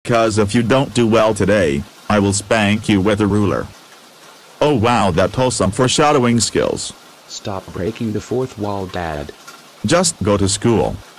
'Cause if you don't do well today, I will spank you with a ruler. Oh wow, that's awesome foreshadowing skills. Stop breaking the fourth wall, Dad. Just go to school.